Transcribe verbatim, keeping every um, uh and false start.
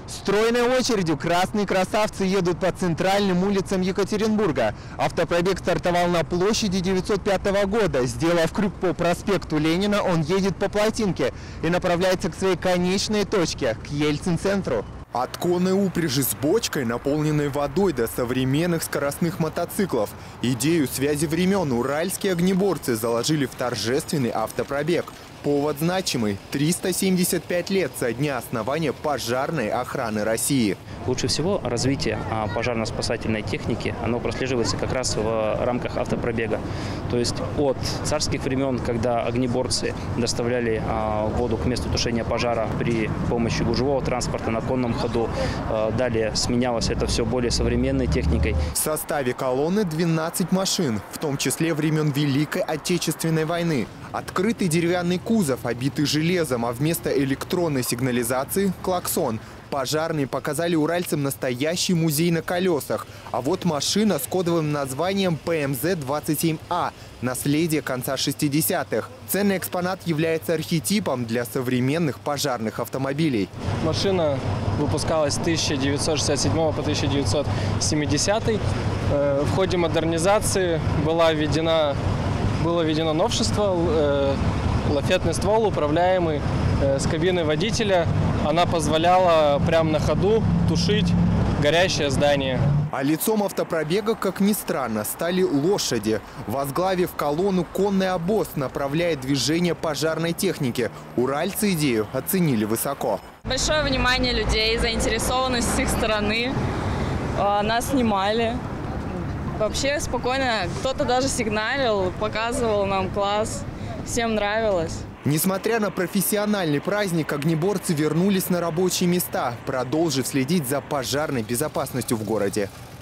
Стройной очередью красные красавцы едут по центральным улицам Екатеринбурга. Автопробег стартовал на площади девятьсот пятого года. Сделав крюк по проспекту Ленина, он едет по Плотинке и направляется к своей конечной точке – к Ельцин-центру. От конной упряжи с бочкой, наполненной водой, до современных скоростных мотоциклов. Идею связи времен уральские огнеборцы заложили в торжественный автопробег. Повод значимый – триста семьдесят пять лет со дня основания пожарной охраны России. Лучше всего развитие пожарно-спасательной техники, оно прослеживается как раз в рамках автопробега. То есть от царских времен, когда огнеборцы доставляли воду к месту тушения пожара при помощи гужевого транспорта на конном ходу, далее сменялось это все более современной техникой. В составе колонны двенадцать машин, в том числе времен Великой Отечественной войны. Открытый деревянный кузов, обитый железом, а вместо электронной сигнализации – клаксон. Пожарные показали уральцам настоящий музей на колесах. А вот машина с кодовым названием Пэ Эм Зэ двадцать семь А – наследие конца шестидесятых. Ценный экспонат является архетипом для современных пожарных автомобилей. Машина выпускалась с тысяча девятьсот шестьдесят седьмого по тысяча девятьсот семидесятый. В ходе модернизации была введена Было введено новшество, э, лафетный ствол, управляемый э, с кабины водителя. Она позволяла прямо на ходу тушить горящее здание. А лицом автопробега, как ни странно, стали лошади. Возглавив колонну, конный обоз направляет движение пожарной техники. Уральцы идею оценили высоко. Большое внимание людей, заинтересованность с их стороны. Нас снимали. Вообще спокойно, кто-то даже сигналил, показывал нам класс, всем нравилось. Несмотря на профессиональный праздник, огнеборцы вернулись на рабочие места, продолжив следить за пожарной безопасностью в городе.